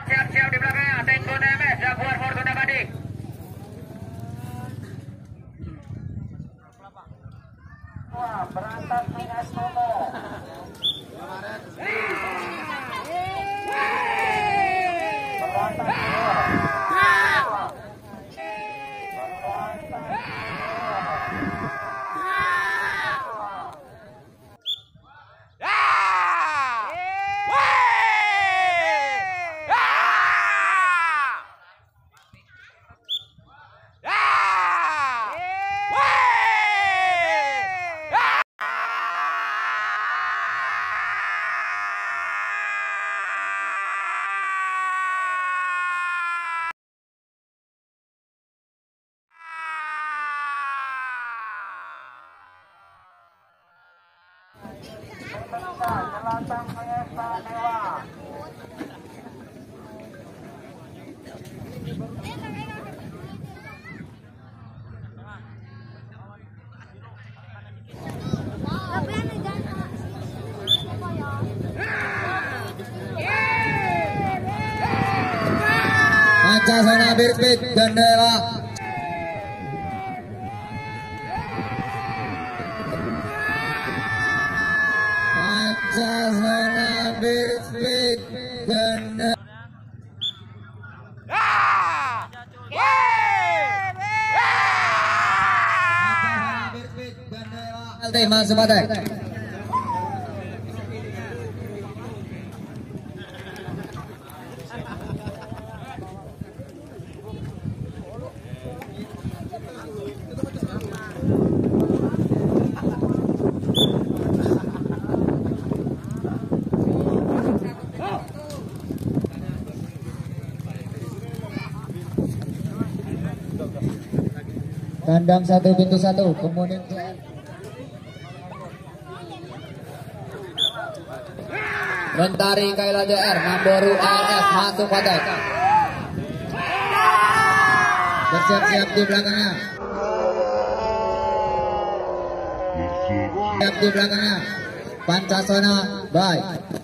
siap-siap di belakangnya. Tenggo Nemes, Jaguar Fortuna Gading. Wah, berantas dengan Tomo. Jelatang Fiesta Dewa. Pancasona Birpit Gendera. Pancasona Birpit Gendera. Tema sebagai kandang 1-1, kemudian Mentari Kaila JR, Namboru ALF masuk kotak. Bersiap-siap di belakangnya. Siap di belakangnya. Pancasona, bye.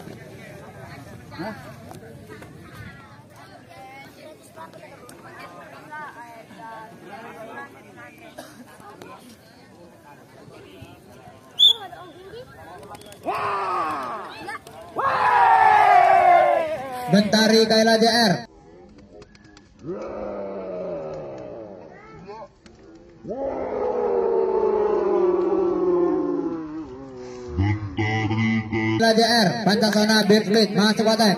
Mentari Kaila JR. Kaila JR, Pancasona Birpit masuk kotak.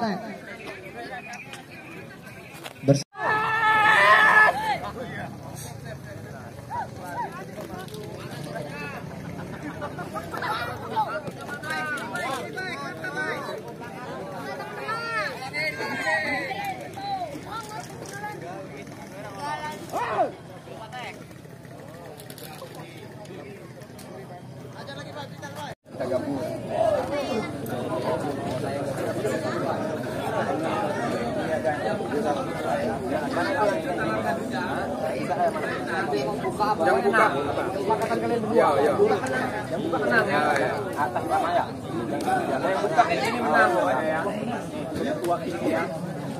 Yang buka, kesepakatan kalian berdua. Yang buka menang ya. Atas sama ya. Yang buka ini menang ya. Dua kiri ya.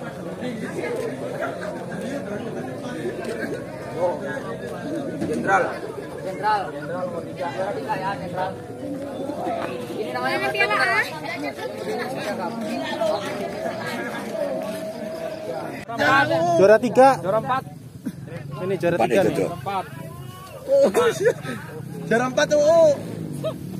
Jenderal nomor 3 ya, Jenderal. Ini namanya piala A. Juara 3. Juara 4. Ini juara 3 nih. Juara 4. Juara 4 tuh.